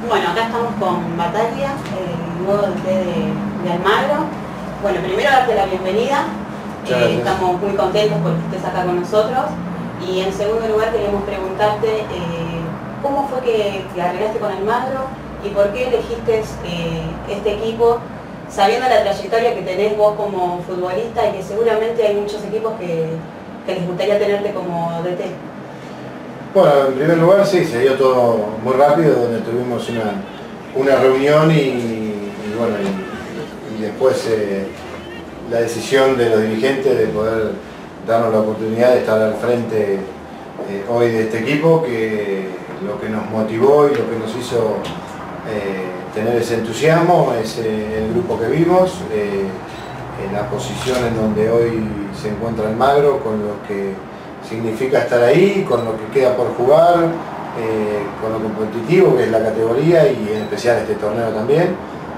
Bueno, acá estamos con Bataglia, el nuevo DT de Almagro. Bueno, primero darte la bienvenida. Estamos muy contentos porque estés acá con nosotros. Y en segundo lugar queríamos preguntarte cómo fue que arreglaste con Almagro y por qué elegiste este equipo, sabiendo la trayectoria que tenés vos como futbolista y que seguramente hay muchos equipos que les gustaría tenerte como DT. Bueno, en primer lugar sí, se dio todo muy rápido, donde tuvimos una reunión y después la decisión de los dirigentes de poder darnos la oportunidad de estar al frente hoy de este equipo, que lo que nos motivó y lo que nos hizo tener ese entusiasmo es el grupo que vimos, en la posición en donde hoy se encuentra Almagro, con lo que significa estar ahí, con lo que queda por jugar, con lo competitivo que es la categoría y en especial este torneo también.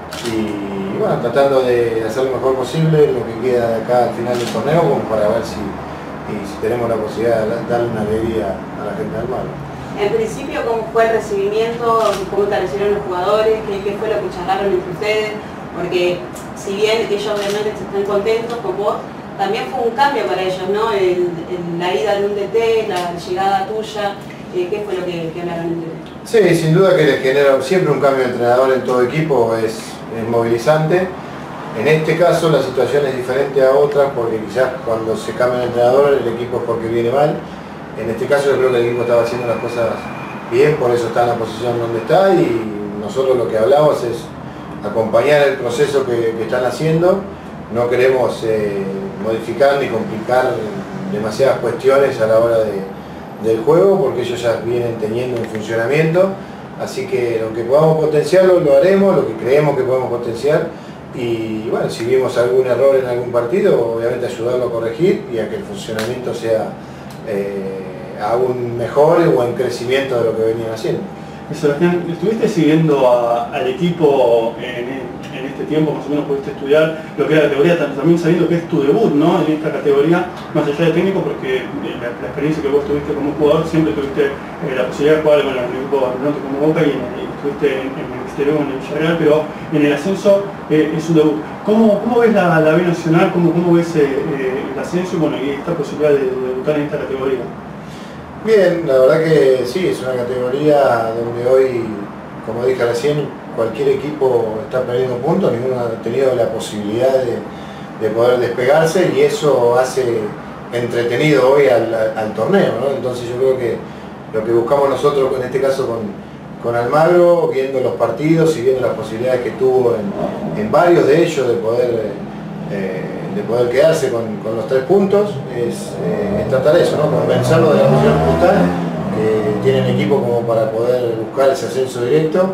Y bueno, tratando de hacer lo mejor posible lo que queda de acá al final del torneo, como para ver si tenemos la posibilidad de darle una alegría a la gente de Almagro. En principio, ¿cómo fue el recibimiento? ¿Cómo te recibieron los jugadores? ¿Qué fue lo que charlaron entre ustedes? Porque si bien ellos obviamente están contentos con vos, también fue un cambio para ellos, ¿no? La ida de un DT, la llegada tuya, ¿qué fue lo que hablaron entre ustedes? Sí, sin duda que les genera siempre un cambio de entrenador en todo equipo, es movilizante. En este caso la situación es diferente a otras porque quizás cuando se cambia el entrenador el equipo es porque viene mal. En este caso yo creo que el equipo estaba haciendo las cosas bien, por eso está en la posición donde está y nosotros lo que hablamos es acompañar el proceso que están haciendo. No queremos modificar ni complicar demasiadas cuestiones a la hora del juego porque ellos ya vienen teniendo un funcionamiento, así que lo que podamos potenciarlo lo haremos, lo que creemos que podemos potenciar y bueno, si vimos algún error en algún partido, obviamente ayudarlo a corregir y a que el funcionamiento sea aún mejor o en crecimiento de lo que venían haciendo. Sebastián, ¿estuviste siguiendo al equipo en este tiempo? Más o menos pudiste estudiar lo que era la categoría, también sabiendo que es tu debut, ¿no? En esta categoría, más allá de técnico, porque la experiencia que vos tuviste como jugador, siempre tuviste la posibilidad de jugar con el equipo campeonato como Boca y estuviste en el exterior, en el Villarreal, pero en el ascenso es un debut. ¿Cómo ves la B Nacional? ¿Cómo ves el ascenso y esta posibilidad de debutar en esta categoría? Bien, la verdad que sí, es una categoría donde hoy, como dije recién, cualquier equipo está perdiendo puntos, ninguno ha tenido la posibilidad de poder despegarse y eso hace entretenido hoy al torneo, ¿no? Entonces yo creo que lo que buscamos nosotros, en este caso con Almagro, viendo los partidos y viendo las posibilidades que tuvo en varios de ellos de poder quedarse con los 3 puntos, es tratar eso, ¿no? Convencerlo de la posición que están, que tienen equipo como para poder buscar ese ascenso directo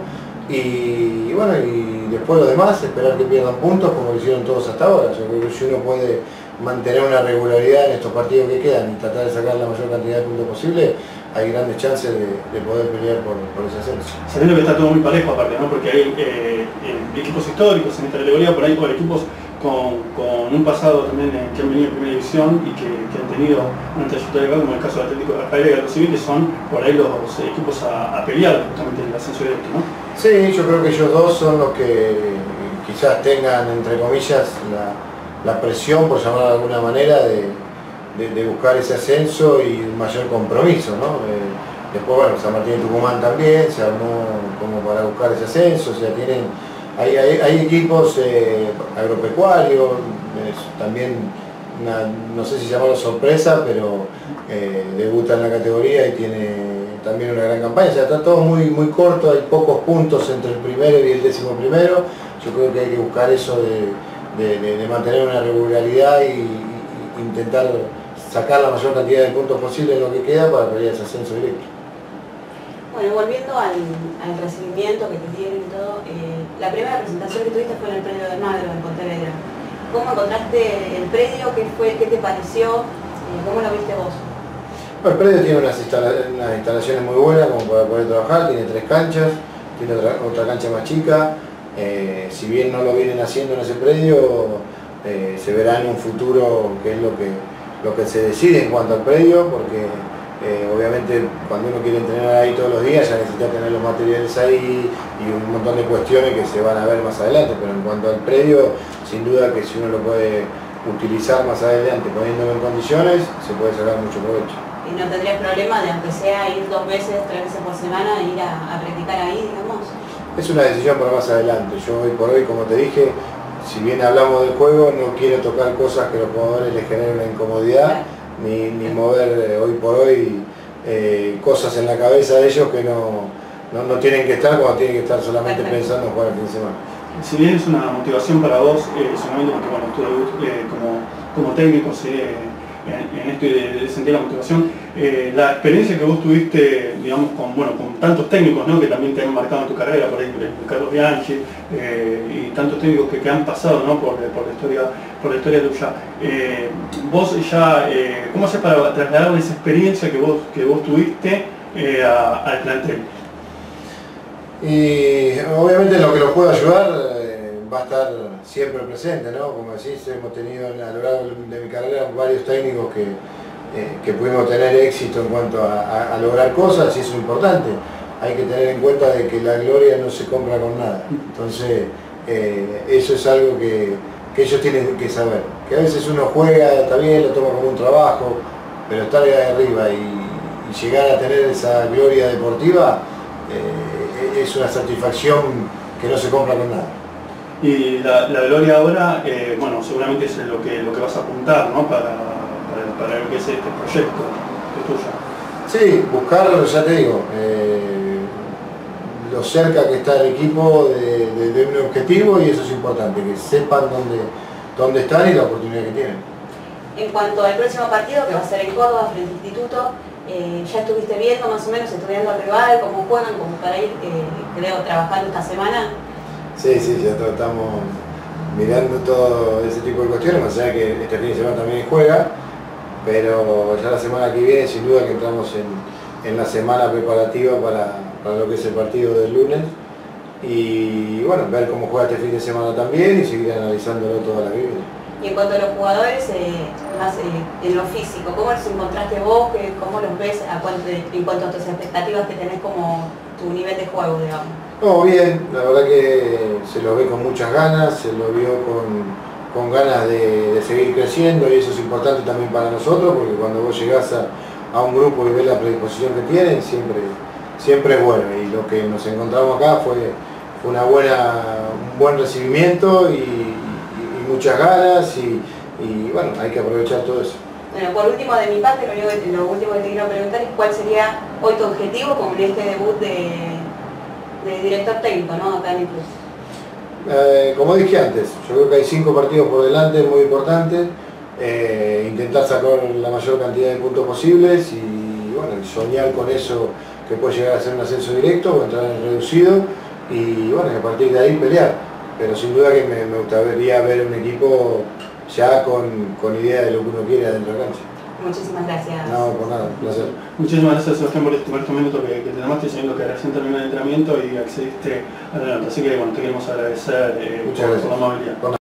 y bueno, y después lo demás, esperar que pierdan puntos como lo hicieron todos hasta ahora. Yo creo que si uno puede mantener una regularidad en estos partidos que quedan y tratar de sacar la mayor cantidad de puntos posible, hay grandes chances de poder pelear por ese ascenso. Sabiendo que está todo muy parejo aparte, ¿no? Porque hay equipos históricos en esta categoría, por ahí por equipos con un pasado también que han venido en primera división y que han tenido una trayectoria acá, como el caso del Atlético de Rafael y Gato Civil, que son por ahí los equipos a pelear justamente en el ascenso directo, ¿no? Sí, yo creo que ellos dos son los que quizás tengan, entre comillas, la presión, por llamarlo de alguna manera, de buscar ese ascenso y un mayor compromiso, ¿no? Después, bueno, San Martín y Tucumán también se armó como para buscar ese ascenso, o sea, hay equipos agropecuarios, también, no sé si llamarlo sorpresa, pero debuta en la categoría y tiene también una gran campaña, o sea, está todo muy corto, hay pocos puntos entre el primero y el 11º, yo creo que hay que buscar eso de mantener una regularidad y intentar sacar la mayor cantidad de puntos posible en lo que queda para pelear ese ascenso directo. Bueno, volviendo al recibimiento que te dieron y todo, la primera presentación que tuviste fue en el predio de Almagro, en Pontevedra. ¿Cómo encontraste el predio? ¿Qué te pareció? ¿Cómo lo viste vos? Bueno, el predio tiene unas instalaciones muy buenas como para poder trabajar, tiene 3 canchas, tiene otra cancha más chica. Si bien no lo vienen haciendo en ese predio, se verá en un futuro qué es lo que se decide en cuanto al predio, porque Obviamente cuando uno quiere entrenar ahí todos los días ya necesita tener los materiales ahí y un montón de cuestiones que se van a ver más adelante, pero en cuanto al predio, sin duda que si uno lo puede utilizar más adelante poniéndolo en condiciones, se puede sacar mucho provecho. ¿Y no tendrías problema de, aunque sea ir 2 veces, 3 veces por semana, ir a practicar ahí, digamos? Es una decisión para más adelante. Yo hoy por hoy, como te dije, si bien hablamos del juego, no quiero tocar cosas que a los jugadores les generen una incomodidad, ni mover hoy por hoy cosas en la cabeza de ellos que no tienen que estar cuando tienen que estar solamente pensando en jugar el fin de semana. Si bien es una motivación para vos, solamente porque bueno, tu debut como técnico en esto de sentir la motivación, la experiencia que vos tuviste, digamos, con tantos técnicos, ¿no?, que también te han marcado en tu carrera, por ejemplo, Carlos Bianchi, y tantos técnicos que han pasado, ¿no?, por la historia tuya. Vos ya, ¿cómo haces para trasladar esa experiencia que vos tuviste al plantel? Y obviamente lo que los pueda ayudar va a estar siempre presente, ¿no? Como decís, hemos tenido a lo largo de mi carrera varios técnicos que pudimos tener éxito en cuanto a lograr cosas, y eso es importante. Hay que tener en cuenta de que la gloria no se compra con nada. Entonces, eso es algo que ellos tienen que saber. Que a veces uno juega, está bien, lo toma como un trabajo, pero estar ahí arriba y llegar a tener esa gloria deportiva es una satisfacción que no se compra con nada. Y la gloria ahora, bueno, seguramente es lo que vas a apuntar, ¿no?, para lo que es este proyecto que es tuyo. Sí, buscar, ya te digo, lo cerca que está el equipo de un objetivo, y eso es importante, que sepan dónde están y la oportunidad que tienen. En cuanto al próximo partido, que va a ser en Córdoba, frente al Instituto, ¿ya estuviste viendo más o menos, estudiando al rival, cómo juegan, como para ir, creo, trabajando esta semana? Sí, ya estamos mirando todo ese tipo de cuestiones, más allá que este fin de semana también juega, pero ya la semana que viene sin duda que entramos en la semana preparativa para lo que es el partido del lunes, y bueno, ver cómo juega este fin de semana también y seguir analizándolo toda la vida. Y en cuanto a los jugadores, más en lo físico, ¿cómo los encontraste vos? ¿Cómo los ves en cuanto a tus expectativas que tenés como tu nivel de juego, digamos? No, bien, la verdad que se los ve con muchas ganas, se los vio con ganas de seguir creciendo, y eso es importante también para nosotros, porque cuando vos llegás a un grupo y ves la predisposición que tienen, siempre es bueno, y lo que nos encontramos acá fue un buen recibimiento y muchas ganas, y bueno, hay que aprovechar todo eso. Bueno, por último de mi parte, lo último que te quiero preguntar es cuál sería hoy tu objetivo con este debut de director técnico, ¿no?, acá en el club. Como dije antes, yo creo que hay 5 partidos por delante muy importantes, intentar sacar la mayor cantidad de puntos posibles y bueno, soñar con eso, que puede llegar a ser un ascenso directo o entrar en reducido, y bueno, a partir de ahí pelear. Pero sin duda que me gustaría ver un equipo ya con idea de lo que uno quiere adentro de la cancha. Muchísimas gracias. No, por nada, un placer. Muchísimas gracias, Sebastián, por estos minutos que te tomaste, sabiendo que recién terminó el entrenamiento y accediste a la nota. Así que bueno, te queremos agradecer por la amabilidad.